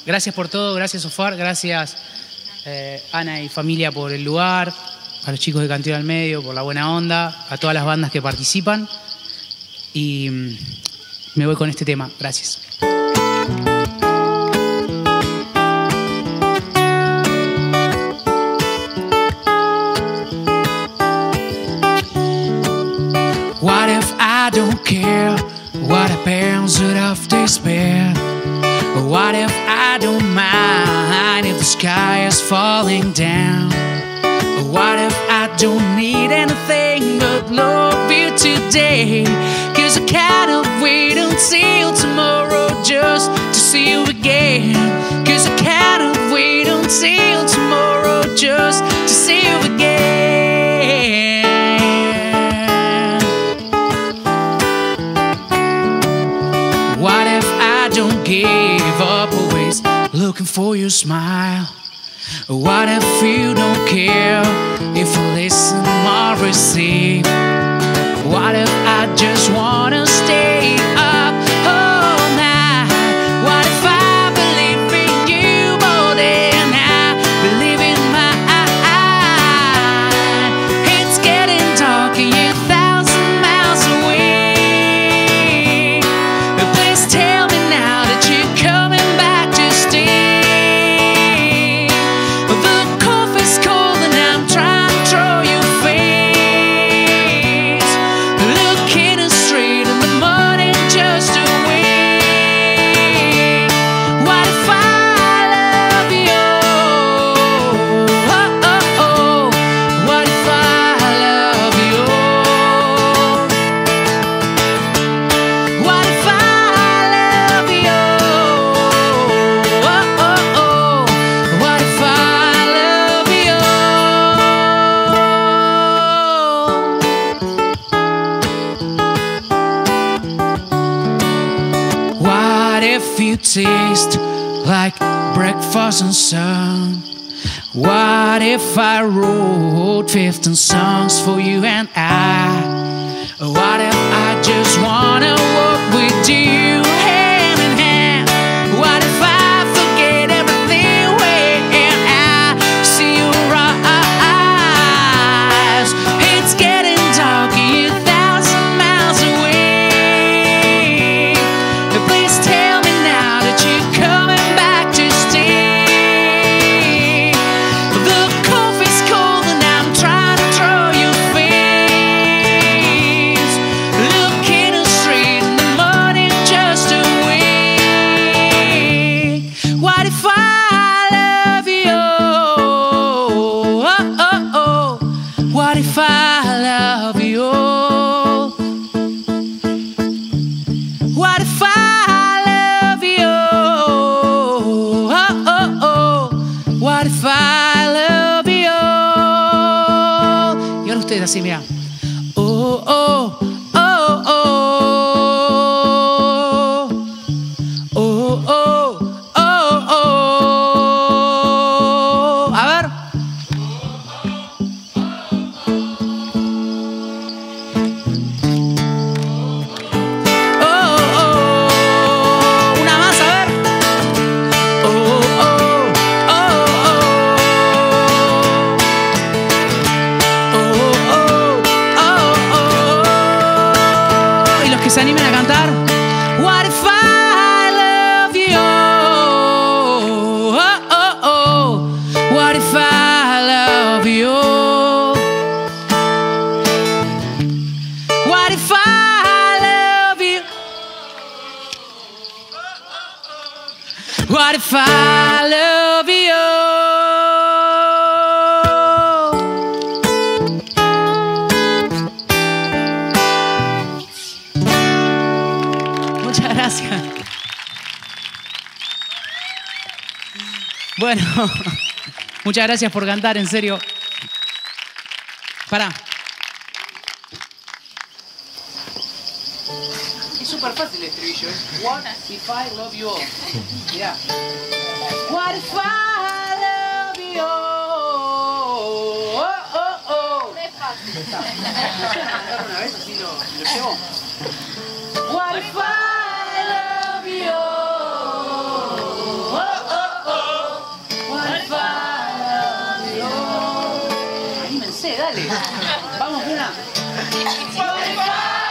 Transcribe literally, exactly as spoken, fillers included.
gracias por todo, gracias Sofar, gracias eh, Ana y familia por el lugar, a los chicos de Cantero al Medio por la buena onda, a todas las bandas que participan y mm, me voy con este tema. Gracias. What if I don't care? What happens of despair? What if I don't mind if the sky is falling down? What if I don't need anything but love you today? Cause I cannot wait until tomorrow just to see you again. Cause I cannot wait until tomorrow just to see you again. What if I don't give up, always looking for your smile? What if you don't care if I listen or receive? What if I just wanna stay up all night? What if I believe in you more than I believe in mine? It's getting dark and you're a thousand miles away. Please tell me now that you're coming back to stay. If you taste like breakfast and sun, what if I wrote fifteen songs for you and I? What if I just wanna walk with you hand in hand? What if I forget everything when I see your eyes? It's getting dark and you're a thousand miles away. Please tell me now that you're coming back to stay. The coffee's cold and I'm trying to draw your face. Looking straight in the morning just to wait. What if I love you? Oh, oh, oh. What if I love you? What if I What if I love you? Y ahora ustedes así, mira. Oh, oh, oh, oh. Oh, oh, oh, oh. A ver. Oh, oh. Una más, a ver. Oh, oh. Que se animen a cantar. What if I love you? Oh, oh, oh. What if I love you? What if I love you? What if I love you? Gracias. Bueno, muchas gracias por cantar, en serio. Pará. Es súper fácil el estribillo, ¿eh? What if I love you all? Yeah. What if I love you all? Oh, oh, oh. Es fácil. Una vez así lo, lo llevo. What if I love you? Oh, oh. sé, dale. Vamos, una.